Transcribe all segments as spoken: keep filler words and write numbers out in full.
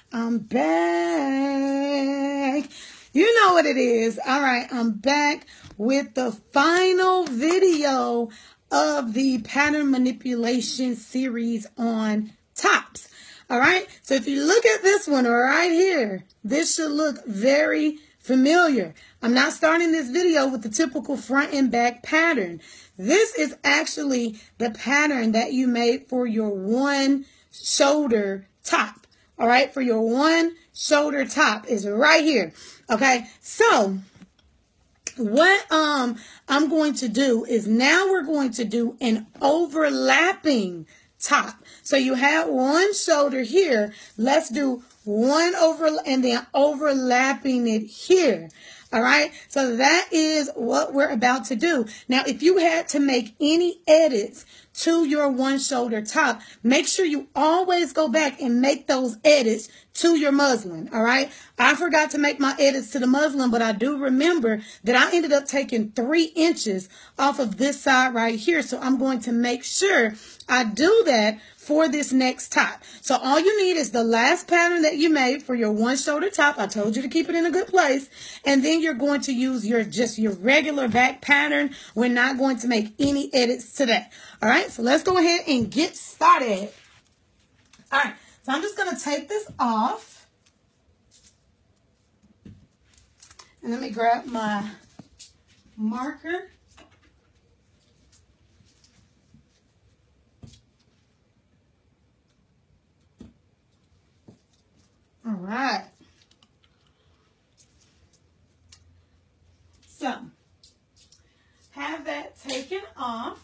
I'm back. You know what it is. All right, I'm back with the final video of the pattern manipulation series on tops. All right, so if you look at this one right here, this should look very familiar. I'm not starting this video with the typical front and back pattern. This is actually the pattern that you made for your one shoulder top. All right, for your one shoulder top is right here. Okay, so what um I'm going to do is now we're going to do an overlapping top. So you have one shoulder here. Let's do one over and then overlapping it here. All right, so that is what we're about to do. Now, if you had to make any edits to your one shoulder top, make sure you always go back and make those edits to your muslin. All right, I forgot to make my edits to the muslin, but I do remember that I ended up taking three inches off of this side right here. So I'm going to make sure I do that for this next top. So all you need is the last pattern that you made for your one shoulder top. I told you to keep it in a good place. And then you're going to use your just your regular back pattern. We're not going to make any edits to that. All right, so let's go ahead and get started. All right, so I'm just going to take this off. And let me grab my marker. All right. So, have that taken off.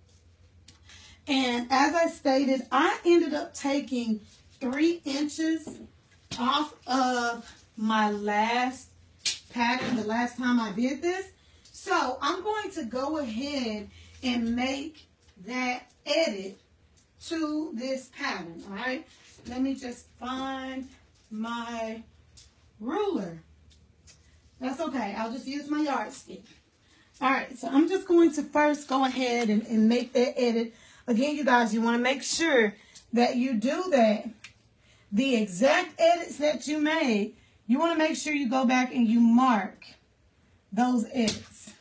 And as I stated, I ended up taking three inches off of my last pattern, the last time I did this. So, I'm going to go ahead and make that edit to this pattern, all right? Let me just find my ruler. That's okay. I'll just use my yardstick. All right, so I'm just going to first go ahead and, and make that edit. Again, you guys, you want to make sure that you do that. The exact edits that you made, you want to make sure you go back and you mark those edits.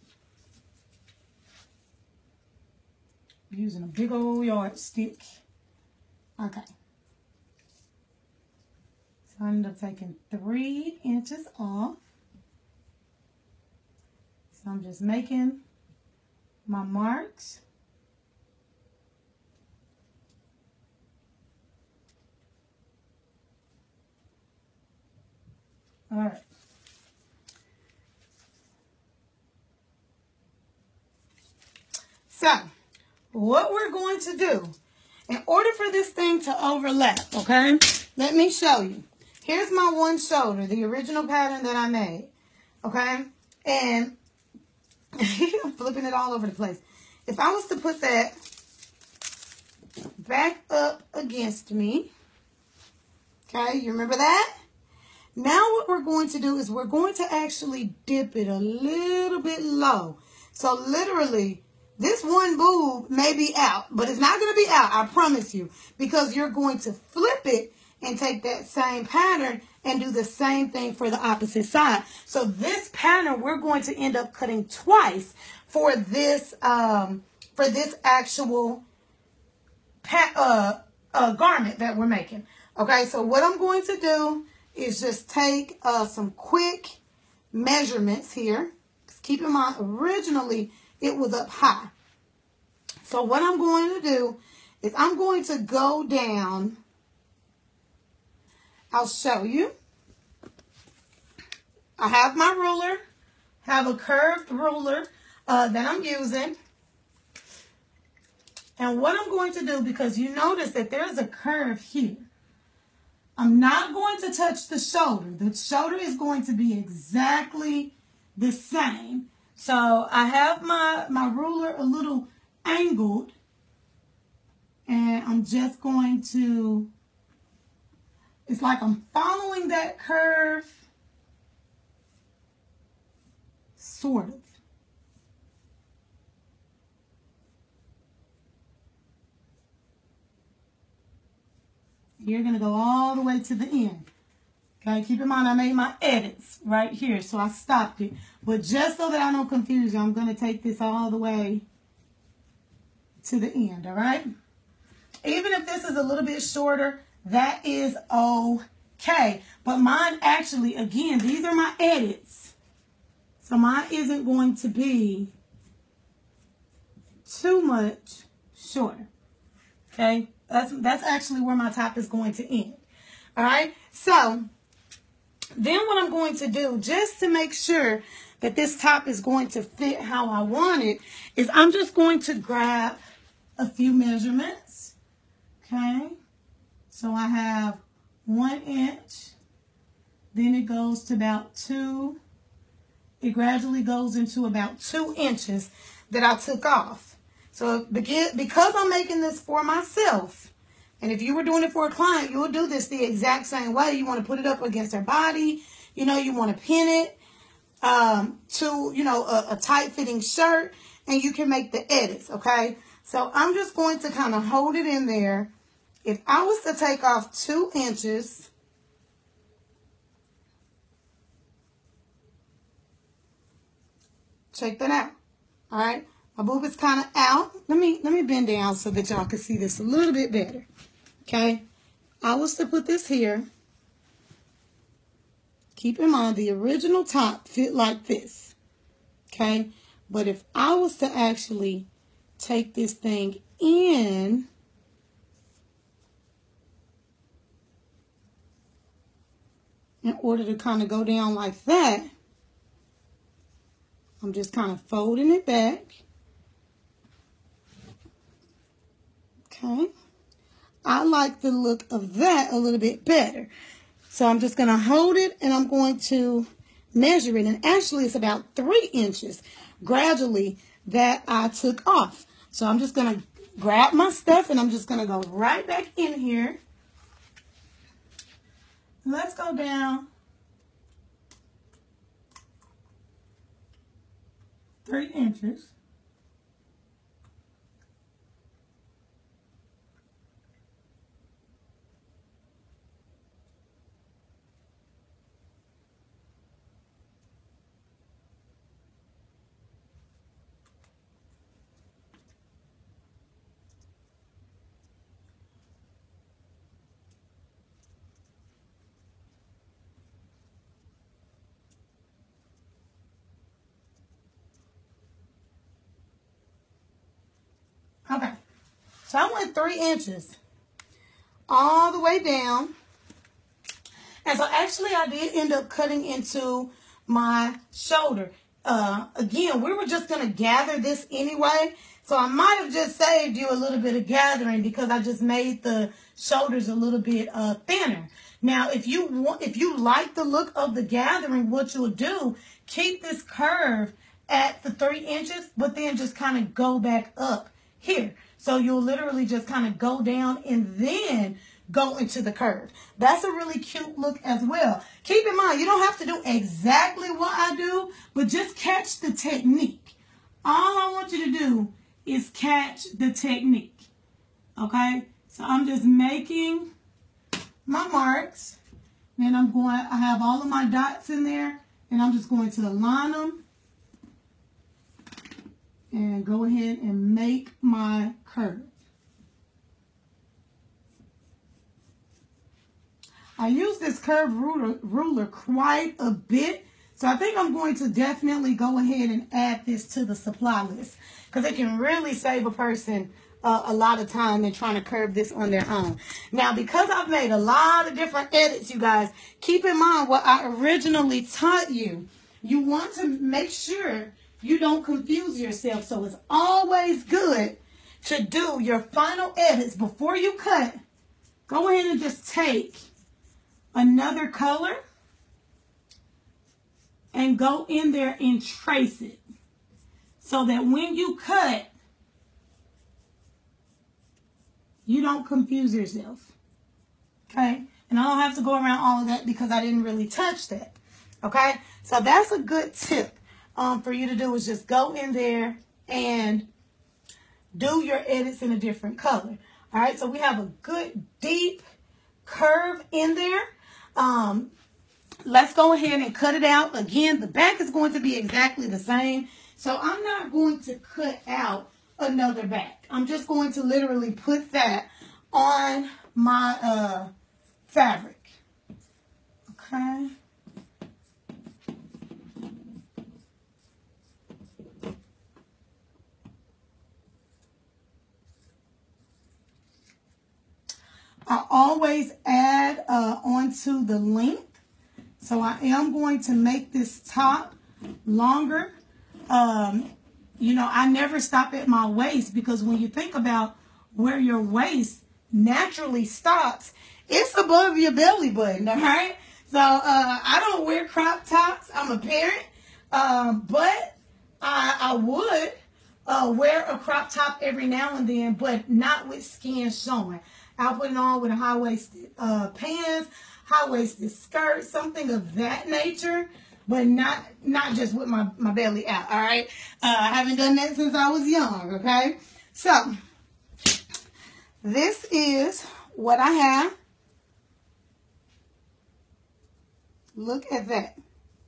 Using a big old yardstick. Okay. So I ended up taking three inches off. So I'm just making my marks. All right. So, what we're going to do, in order for this thing to overlap, okay, let me show you. Here's my one shoulder, the original pattern that I made, okay? And I'm flipping it all over the place. If I was to put that back up against me, okay, you remember that? Now what we're going to do is we're going to actually dip it a little bit low. So literally, this one boob may be out, but it's not going to be out, I promise you, because you're going to flip it and take that same pattern and do the same thing for the opposite side. So this pattern, we're going to end up cutting twice for this um, for this actual pa uh, uh, garment that we're making. Okay, so what I'm going to do is just take uh, some quick measurements here. Just keep in mind, originally it was up high. So what I'm going to do is I'm going to go down. I'll show you. I have my ruler, have a curved ruler uh, that I'm using. And what I'm going to do, because you notice that there's a curve here, I'm not going to touch the shoulder. The shoulder is going to be exactly the same. So I have my, my ruler a little angled, and I'm just going to, it's like I'm following that curve, sort of. You're going to go all the way to the end. Okay, keep in mind I made my edits right here, so I stopped it. But just so that I don't confuse you, I'm going to take this all the way to the end, all right? Even if this is a little bit shorter, that is okay. But mine actually, again, these are my edits. So mine isn't going to be too much shorter. Okay? That's, that's actually where my top is going to end. All right? So then what I'm going to do, just to make sure that this top is going to fit how I want it, is I'm just going to grab a few measurements. Okay? So I have one inch. Then it goes to about two. It gradually goes into about two inches that I took off. So because I'm making this for myself, and if you were doing it for a client, you would do this the exact same way. You want to put it up against their body. You know, you want to pin it um, to, you know, a, a tight-fitting shirt, and you can make the edits, okay? So I'm just going to kind of hold it in there. If I was to take off two inches, check that out, all right? My boob is kind of out. Let me, let me bend down so that y'all can see this a little bit better, okay? I was to put this here. Keep in mind the original top fit like this, okay? But if I was to actually take this thing in, in order to kind of go down like that, I'm just kind of folding it back. Okay. I like the look of that a little bit better. So I'm just going to hold it and I'm going to measure it. And actually it's about three inches gradually that I took off. So I'm just going to grab my stuff and I'm just going to go right back in here. Let's go down three inches. Okay, so I went three inches all the way down. And so actually I did end up cutting into my shoulder. Uh, again, we were just going to gather this anyway. So I might have just saved you a little bit of gathering because I just made the shoulders a little bit uh, thinner. Now, if you want, if you like the look of the gathering, what you'll do, keep this curve at the three inches, but then just kind of go back up here. So you'll literally just kind of go down and then go into the curve. That's a really cute look as well. Keep in mind, you don't have to do exactly what I do, but just catch the technique. All I want you to do is catch the technique. Okay? So I'm just making my marks. Then I'm going, I have all of my dots in there, and I'm just going to align them. And go ahead and make my curve. I use this curve ruler, ruler quite a bit, so I think I'm going to definitely go ahead and add this to the supply list because it can really save a person uh, a lot of time in trying to curve this on their own. Now, because I've made a lot of different edits, you guys, keep in mind what I originally taught you. You want to make sure you don't confuse yourself. So it's always good to do your final edits before you cut. Go ahead and just take another color and go in there and trace it so that when you cut, you don't confuse yourself. Okay? And I don't have to go around all of that because I didn't really touch that. Okay? So that's a good tip. Um, for you to do is just go in there and do your edits in a different color. All right, so we have a good deep curve in there. Um, let's go ahead and cut it out. Again, the back is going to be exactly the same. So I'm not going to cut out another back. I'm just going to literally put that on my uh, fabric. Okay. I always add uh, onto the length. So I am going to make this top longer. Um, you know, I never stop at my waist, because when you think about where your waist naturally stops, it's above your belly button, all right? So uh, I don't wear crop tops. I'm a parent. Um, but I, I would uh, wear a crop top every now and then, but not with skin showing. I'll put it on with a high-waisted uh, pants, high-waisted skirt, something of that nature, but not not just with my, my belly out, all right? Uh, I haven't done that since I was young, okay? So, this is what I have. Look at that.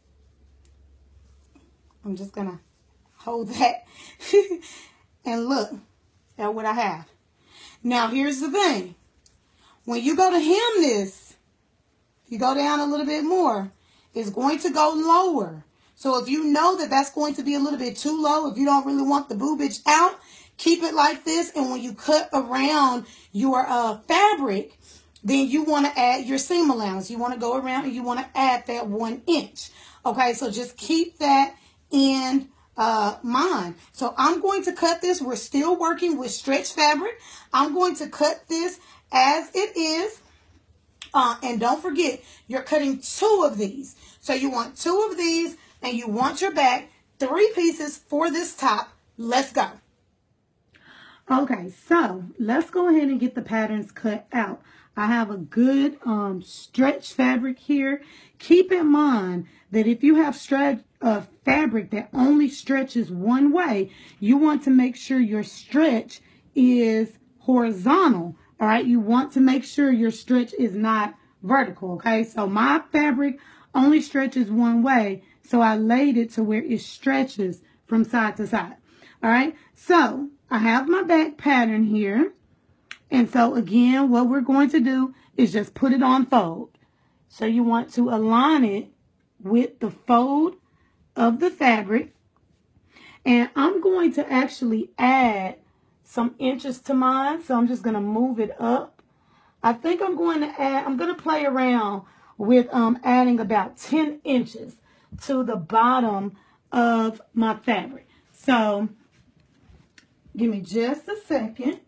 I'm just going to hold that and look at what I have. Now, here's the thing. When you go to hem this, you go down a little bit more, it's going to go lower. So if you know that that's going to be a little bit too low, if you don't really want the boobage out, keep it like this. And when you cut around your uh, fabric, then you want to add your seam allowance. You want to go around and you want to add that one inch. Okay, so just keep that in uh, mind. So I'm going to cut this. We're still working with stretch fabric. I'm going to cut this as it is. Uh, and don't forget, you're cutting two of these. So you want two of these and you want your back, three pieces for this top. Let's go. Okay, so let's go ahead and get the patterns cut out. I have a good um, stretch fabric here. Keep in mind that if you have stretch uh, fabric that only stretches one way, you want to make sure your stretch is horizontal. All right, you want to make sure your stretch is not vertical. Okay, so my fabric only stretches one way, so I laid it to where it stretches from side to side. All right, so I have my back pattern here. And so again, what we're going to do is just put it on fold. So you want to align it with the fold of the fabric. And I'm going to actually add some inches to mine. So I'm just going to move it up. I think I'm going to add, I'm going to play around with um, adding about ten inches to the bottom of my fabric. So give me just a second.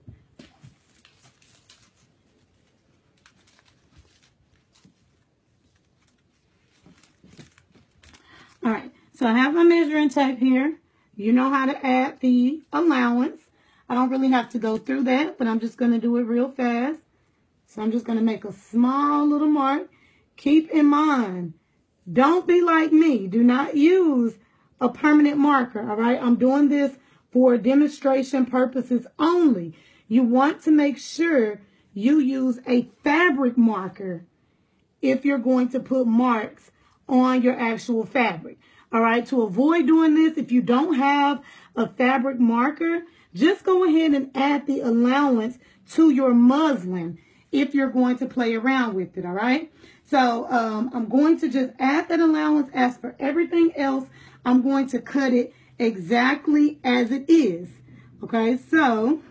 All right, so I have my measuring tape here. You know how to add the allowance. I don't really have to go through that, but I'm just going to do it real fast. So I'm just going to make a small little mark. Keep in mind, don't be like me. Do not use a permanent marker, all right? I'm doing this for demonstration purposes only. You want to make sure you use a fabric marker if you're going to put marks on your actual fabric. All right, to avoid doing this, if you don't have a fabric marker, just go ahead and add the allowance to your muslin if you're going to play around with it, all right? So um, I'm going to just add that allowance. As for everything else, I'm going to cut it exactly as it is, okay? So,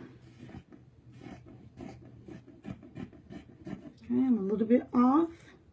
okay, I'm a little bit off.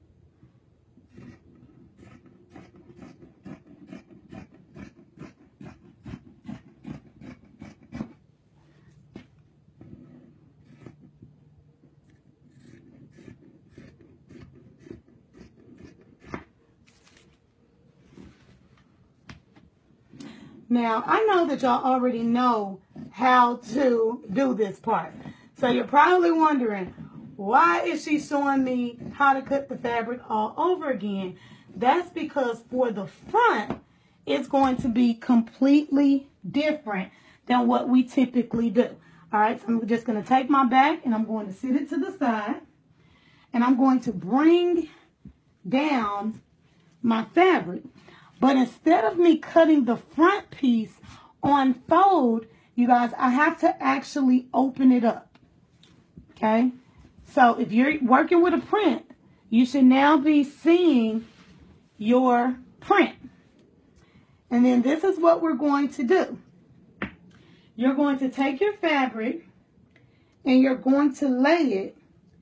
Now, I know that y'all already know how to do this part. So you're probably wondering, why is she showing me how to cut the fabric all over again? That's because for the front, it's going to be completely different than what we typically do. All right, so I'm just going to take my back and I'm going to sit it to the side. and I'm going to bring down my fabric. But instead of me cutting the front piece on fold, you guys, I have to actually open it up. Okay? So if you're working with a print, you should now be seeing your print. And then this is what we're going to do. You're going to take your fabric and you're going to lay it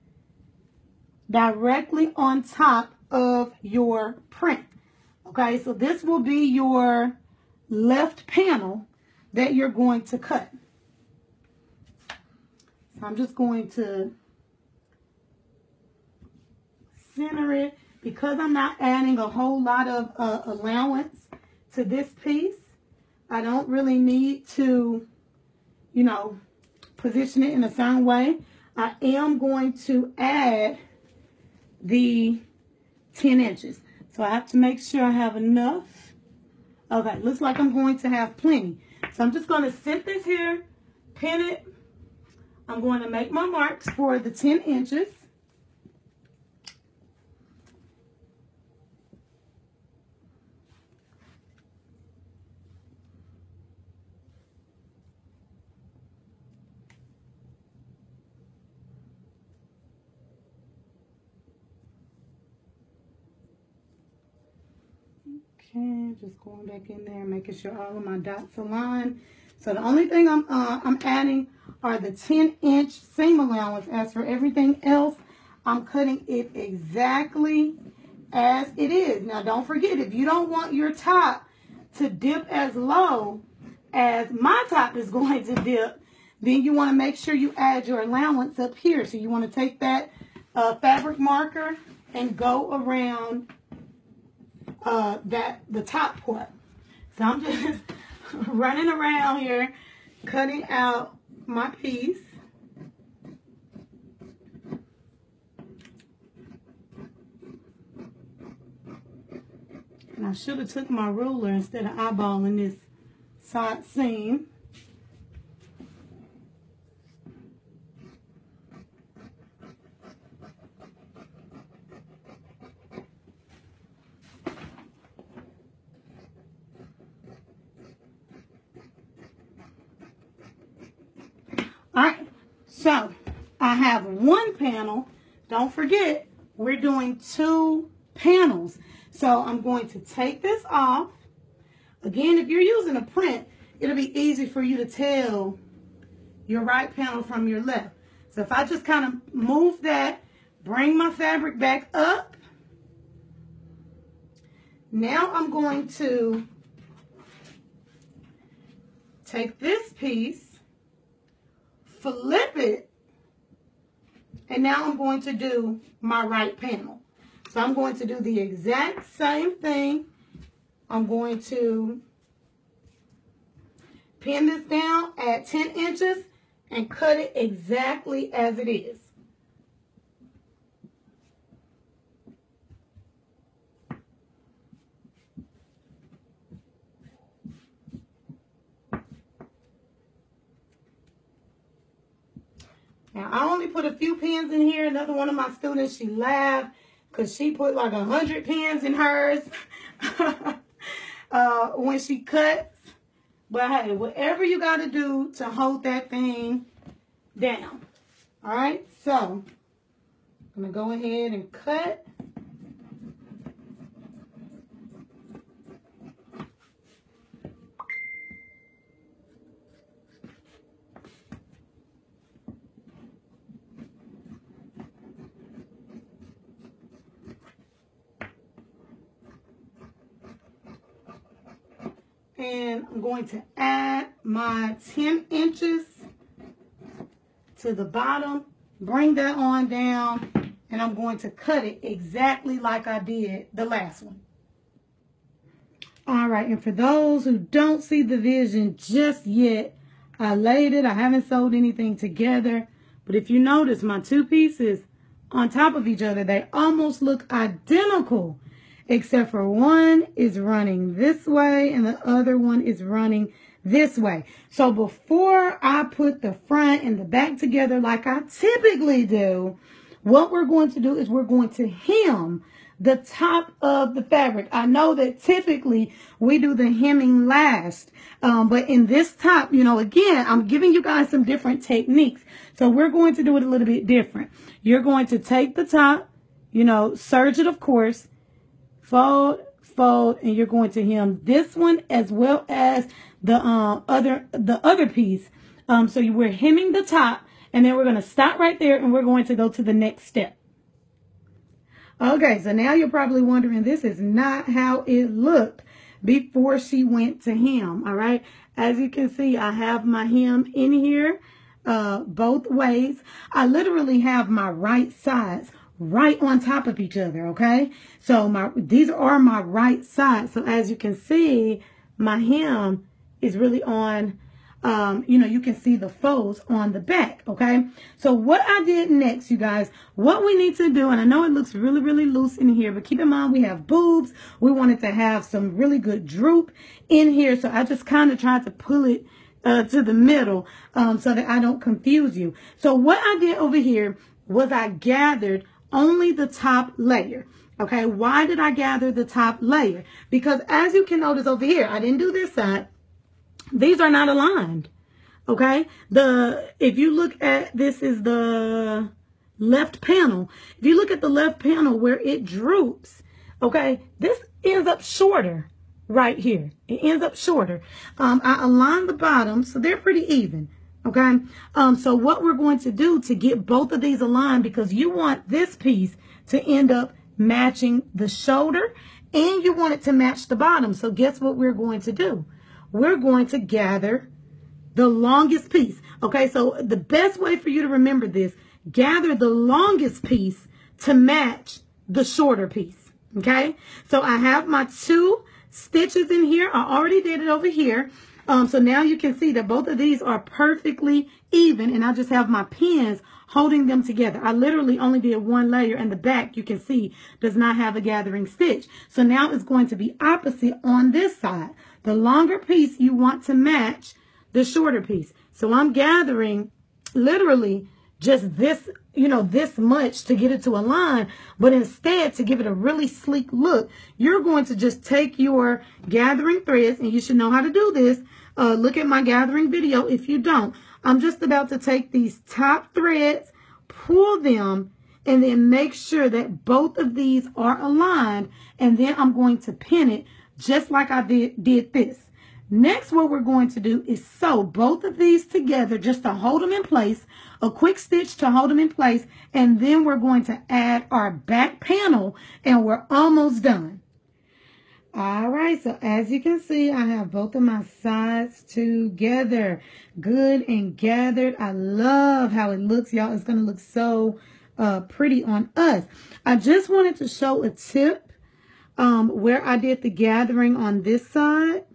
directly on top of your print. Okay, so this will be your left panel that you're going to cut. So I'm just going to center it. Because I'm not adding a whole lot of uh, allowance to this piece, I don't really need to, you know, position it in a certain way. I am going to add the ten inches. So I have to make sure I have enough. Okay, looks like I'm going to have plenty. So I'm just going to sit this here, pin it. I'm going to make my marks for the ten inches. Okay, just going back in there, making sure all of my dots align. So the only thing I'm uh, I'm adding are the ten inch seam allowance. As for everything else, I'm cutting it exactly as it is. Now don't forget, if you don't want your top to dip as low as my top is going to dip, then you want to make sure you add your allowance up here. So you want to take that uh, fabric marker and go around Uh, that the top part. So I'm just running around here, cutting out my piece. And I should have took my ruler instead of eyeballing this side seam. Alright, so I have one panel. Don't forget, we're doing two panels. So I'm going to take this off. Again, if you're using a print, it'll be easy for you to tell your right panel from your left. So if I just kind of move that, bring my fabric back up. Now I'm going to take this piece, flip it, and now I'm going to do my right panel. So I'm going to do the exact same thing. I'm going to pin this down at ten inches and cut it exactly as it is. Now, I only put a few pins in here. Another one of my students, she laughed because she put like a hundred pins in hers uh, when she cuts. But hey, whatever you got to do to hold that thing down. All right, so I'm going to go ahead and cut. And I'm going to add my ten inches to the bottom, bring that on down, and I'm going to cut it exactly like I did the last one. All right, and for those who don't see the vision just yet, I laid it. I haven't sewed anything together, but if you notice, my two pieces on top of each other, they almost look identical, except for one is running this way and the other one is running this way. So before I put the front and the back together like I typically do, what we're going to do is we're going to hem the top of the fabric. I know that typically we do the hemming last, um, but in this top, you know, again, I'm giving you guys some different techniques. So we're going to do it a little bit different. You're going to take the top, you know, serge it, of course, fold, fold, and you're going to hem this one as well as the uh, other the other piece. Um, so you, we're hemming the top, and then we're going to stop right there, and we're going to go to the next step. Okay, so now you're probably wondering, this is not how it looked before she went to hem, all right? As you can see, I have my hem in here uh, both ways. I literally have my right sides right on top of each other, okay? So my these are my right sides. So as you can see, my hem is really on, um, you know, you can see the folds on the back, okay? So what I did next, you guys, what we need to do, and I know it looks really, really loose in here, but keep in mind we have boobs. We wanted to have some really good droop in here, so I just kind of tried to pull it uh, to the middle um, so that I don't confuse you. So what I did over here was I gathered only the top layer. Okay, why did I gather the top layer? Because as you can notice over here, I didn't do this side. These are not aligned. Okay, the if you look at, this is the left panel. If you look at the left panel where it droops, okay, this ends up shorter right here. It ends up shorter. Um, I aligned the bottom, so they're pretty even. Okay, um, so what we're going to do to get both of these aligned, because you want this piece to end up matching the shoulder and you want it to match the bottom. So guess what we're going to do? We're going to gather the longest piece. Okay, so the best way for you to remember this, gather the longest piece to match the shorter piece. Okay, so I have my two stitches in here. I already did it over here. Um, so now you can see that both of these are perfectly even, and I just have my pins holding them together. I literally only did one layer, and the back, you can see, does not have a gathering stitch. So now it's going to be opposite on this side. The longer piece you want to match the shorter piece. So I'm gathering literally just this, you know, this much to get it to align, but instead, to give it a really sleek look, you're going to just take your gathering threads, and you should know how to do this. Uh, look at my gathering video if you don't. I'm just about to take these top threads, pull them, and then make sure that both of these are aligned, and then I'm going to pin it just like I did, did this. Next, what we're going to do is sew both of these together just to hold them in place, a quick stitch to hold them in place, and then we're going to add our back panel, and we're almost done. All right, so as you can see, I have both of my sides together, good and gathered. I love how it looks, y'all. It's going to look so uh, pretty on us. I just wanted to show a tip um, where I did the gathering on this side.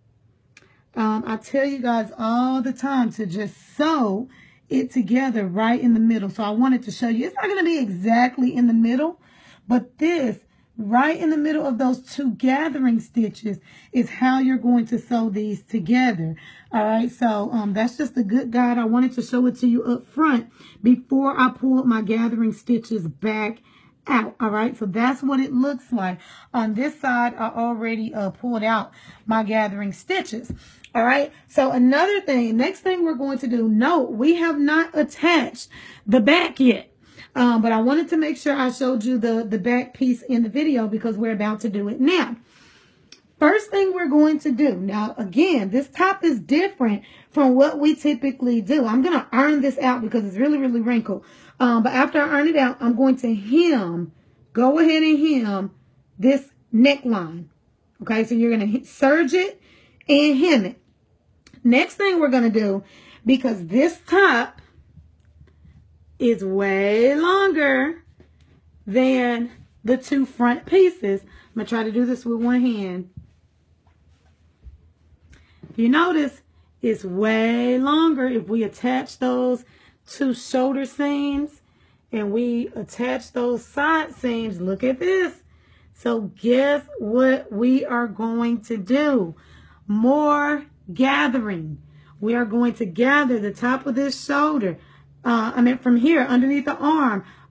Um, I tell you guys all the time to just sew it together right in the middle. So I wanted to show you. It's not going to be exactly in the middle, but this right in the middle of those two gathering stitches is how you're going to sew these together. All right, so um, that's just a good guide. I wanted to show it to you up front before I pulled my gathering stitches back out. All right, so that's what it looks like. On this side, I already uh, pulled out my gathering stitches. All right, so another thing, next thing we're going to do, note, we have not attached the back yet. Um, but I wanted to make sure I showed you the, the back piece in the video because we're about to do it now. First thing we're going to do, now again, this top is different from what we typically do. I'm going to iron this out because it's really, really wrinkled. Um, but after I iron it out, I'm going to hem, go ahead and hem this neckline. Okay, so you're going to serge it and hem it. Next thing we're going to do, because this top is way longer than the two front pieces. I'm going to try to do this with one hand. If you notice, it's way longer if we attach those two shoulder seams and we attach those side seams. Look at this. So guess what we are going to do? More gathering. We are going to gather the top of this shoulder. Uh, I mean, from here, underneath the arm,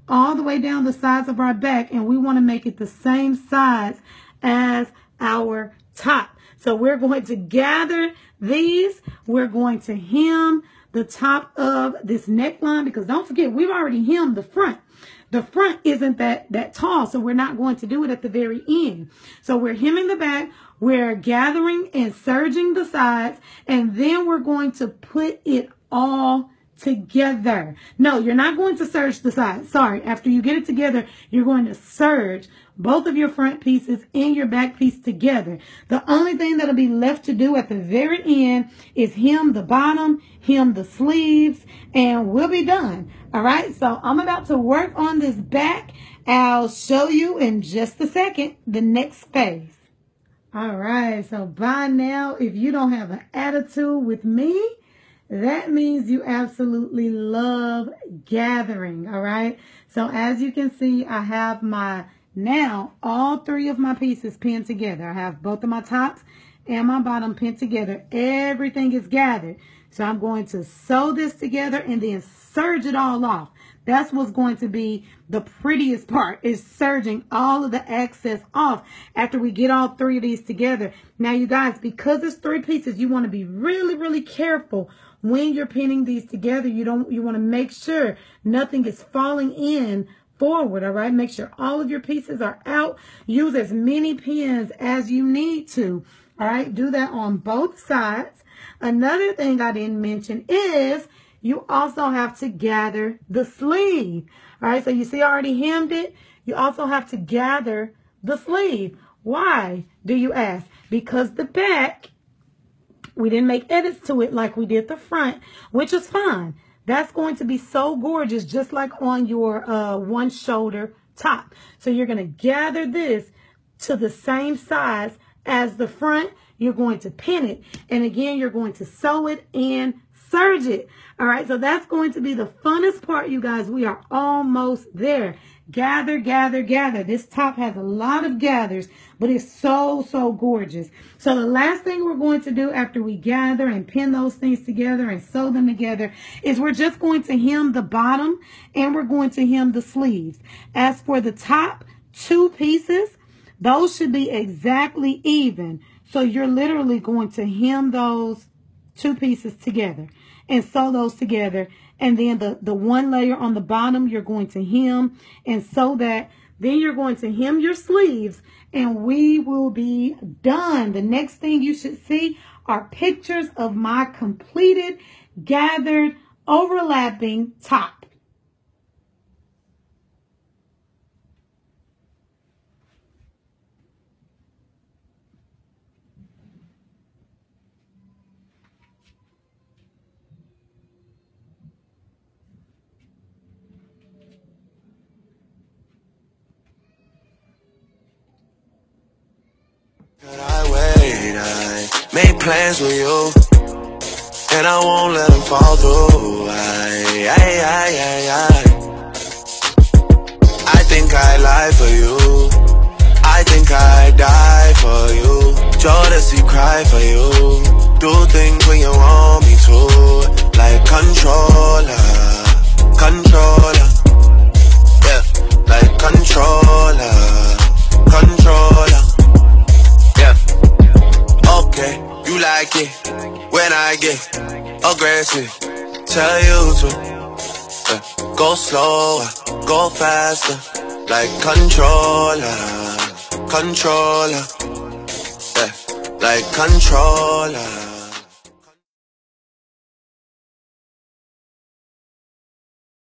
all the way down the sides of our back, and we want to make it the same size as our top. So we're going to gather these. We're going to hem the top of this neckline, because don't forget, we've already hemmed the front. The front isn't that, that tall, so we're not going to do it at the very end. So we're hemming the back, we're gathering and serging the sides, and then we're going to put it all together. No, you're not going to serge the sides. Sorry, after you get it together, you're going to serge both of your front pieces and your back piece together. The only thing that'll be left to do at the very end is hem the bottom, hem the sleeves, and we'll be done. All right, so I'm about to work on this back. I'll show you in just a second the next phase. All right, so by now, if you don't have an attitude with me, that means you absolutely love gathering, all right? So as you can see, I have my, now all three of my pieces pinned together. I have both of my tops and my bottom pinned together. Everything is gathered. So I'm going to sew this together and then serge it all off. That's what's going to be the prettiest part, is serging all of the excess off after we get all three of these together. Now, you guys, because it's three pieces, you want to be really, really careful when you're pinning these together. You don't, you want to make sure nothing is falling in forward, all right? Make sure all of your pieces are out. Use as many pins as you need to, all right? Do that on both sides. Another thing I didn't mention is you also have to gather the sleeve. All right, so you see I already hemmed it. You also have to gather the sleeve. Why, do you ask? Because the back, we didn't make edits to it like we did the front, which is fine. That's going to be so gorgeous, just like on your uh, one shoulder top. So you're going to gather this to the same size as the front. You're going to pin it. And again, you're going to sew it and serge it. All right, so that's going to be the funnest part, you guys. We are almost there. Gather, gather, gather. This top has a lot of gathers, but it's so, so gorgeous. So the last thing we're going to do after we gather and pin those things together and sew them together is we're just going to hem the bottom and we're going to hem the sleeves. As for the top two pieces, those should be exactly even. So you're literally going to hem those two pieces together and sew those together. And then the, the one layer on the bottom, you're going to hem and sew that. Then you're going to hem your sleeves and we will be done. The next thing you should see are pictures of my completed, gathered, overlapping top. I wait, I made plans with you, and I won't let them fall through. I, I, I, I, I, I think I lie for you. I think I die for you. Jodeci cry for you. Do things when you want me to, like controller, controller, yeah, like controller, controller. Okay, you like it when I get aggressive. Tell you to uh, go slower, go faster, like controller, controller, yeah, like controller.